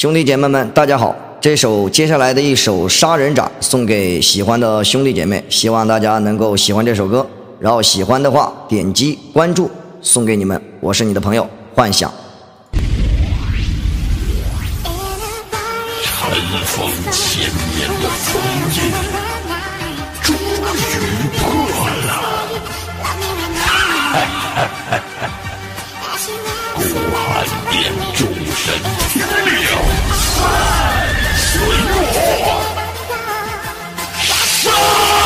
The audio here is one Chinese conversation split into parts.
兄弟姐妹们，大家好！接下来的一首《杀人斩》送给喜欢的兄弟姐妹，希望大家能够喜欢这首歌，然后喜欢的话点击关注，送给你们。我是你的朋友幻想。 尘封千年的封印，终于破了。孤寒殿众神听了，随我杀！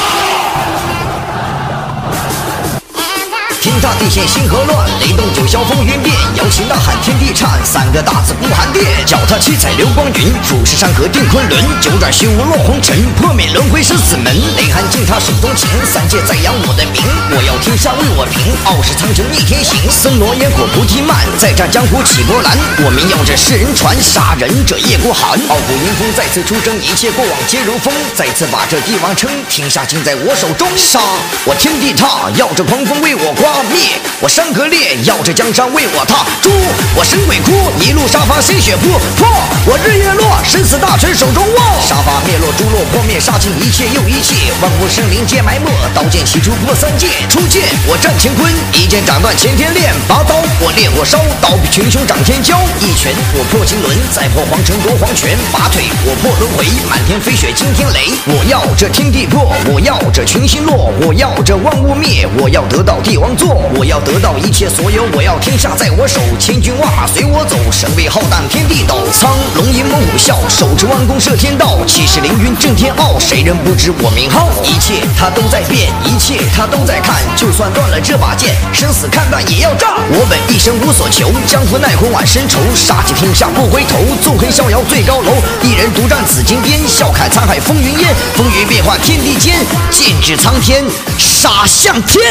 天塌地陷星河乱，雷动九霄风云变，摇旗呐喊天地颤，三个大字孤寒殿，脚踏七彩流光云，俯视山河定昆仑，九转虚无落红尘，破灭轮回生死门，雷寒惊他手中琴，三界赞扬我的名，我要天下为我平，傲视苍穹逆天行，森罗烟火菩提曼，再战江湖起波澜，我名要这世人传，杀人者叶孤寒，傲骨迎风再次出征，一切过往皆如风，再次把这帝王称，天下尽在我手中，杀！我天地踏，要这狂风为我刮灭，我山河裂，要这江山为我踏诛，我神鬼哭，一路杀伐鲜血铺破，我日月落，生死大权手中握，杀伐灭落，诸落破灭，杀尽一切又一切，万物生灵皆埋没，刀剑齐出破三界，出剑我战乾坤，一剑斩断乾天炼，拔刀我烈火烧，刀比群雄掌天骄，一拳我破金轮，再破皇城夺皇权，拔腿我破轮回，满天飞雪惊天雷，我要这天地破，我要这群星落，我要这万物灭，我要得到帝王座，我要得到一切所有，我要天下在我手，千军万马随我走，神威浩荡天地斗，苍龙吟猛虎啸，手持弯弓射天道，气势凌云震天傲，谁人不知我名号？一切他都在变，一切他都在看，就算断了这把剑，生死看淡也要战。我本一生无所求，江湖奈何晚深仇，杀气天下不回头，纵横逍遥最高楼，一人独占紫金边，笑看沧海风云烟，风云变幻天地间，剑指苍天，杀向天。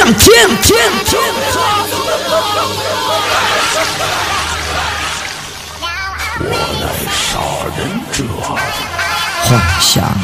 我乃杀人者， 幻想。